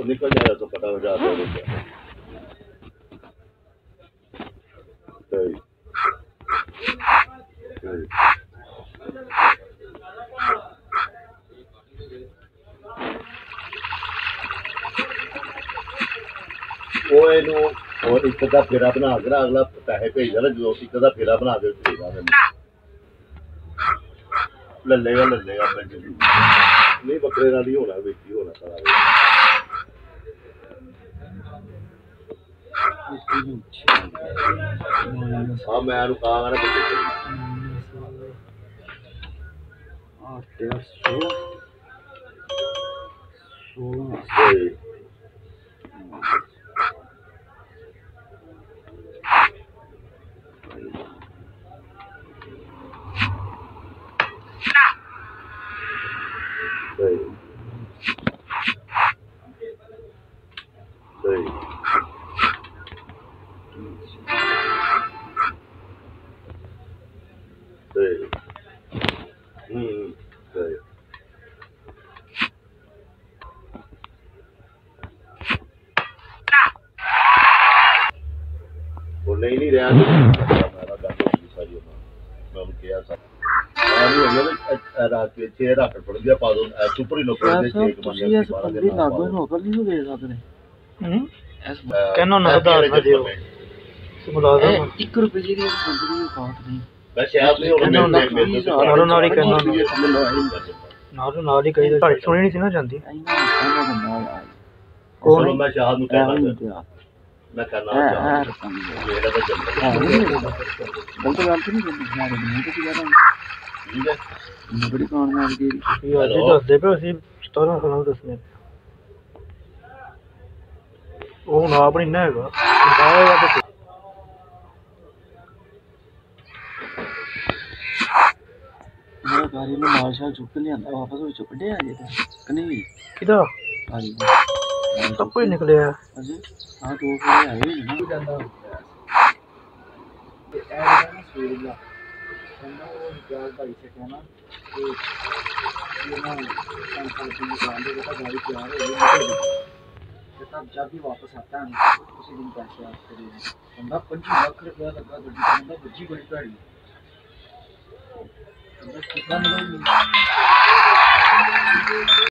निकल जाएगा तो पता हो जाता है सही सही वो ਇਹਨੂੰ और एक अद्धा फेरा बना के ना अगला पैसे भेजदा ना जो एक अद्धा फेरा बना के भेजदा लल्लेगा नहीं बकरे नाल ही होना बिच ही होना सारा हाँ मैं कहा ना सही सही सही सही वो नहीं रहा रात के 6 रात पड़ गया पादो सुपर ही नौकर दे 6 कमाने की लागो नौकर नहीं दे सकते कहनो ना आधार ना दियो मुलाजम 1 रुपए जी की कंपनी की बात नहीं बस आप नहीं नालो नाली कहनो नालो नाली कही तो सुनी नहीं सी ना जांदी कौन मैं शाहद नु कहना मैं करना चाहता मेरा तो जल्दी गलत बात नहीं करनी तो क्या ठीक है बड़ी कौन मार गई ये आज दस दे पे ਅਸੀਂ 17 ਸਾਲਾਂ ਦੱਸਨੇ ਉਹ ਨਾ ਆਪਣੀ ਨਾ ਹੈਗਾ ਆਏਗਾ ਤੇ ਮੈਂ ਗਾੜੀ ਨੂੰ ਮਾਰਸ਼ਲ ਚੁੱਕ ਲਿਆਂਦਾ ਵਾਪਸ ਉਹ ਕੱਢਿਆ ਜੇ ਤੇ ਨਹੀਂ ਕਿਦਾ ਆਈ ਸਭ ਕੁਝ ਨਿਕਲਿਆ ਅਜੇ ਆ ਦੋ ਫੇਰੇ ਆਏ ਨਹੀਂ ਜਾਂਦਾ ਤੇ ਐ ਨਾ ਸਵੇਰ ਦਾ ਕਹਿੰਦਾ ਉਹ ਜਾਲ ਭਾਈ ਸੇ ਕਹਿਣਾ ਕਿ ये ना 5 साल की दुकान पे बेटा गाड़ी तैयार हो गई बेटा जब भी वापस आता है उसी दिन पैसे आपको देने बंदा 25 लाख रुपया लगा बंदा बच्ची बड़ी गाड़ी कितना मिला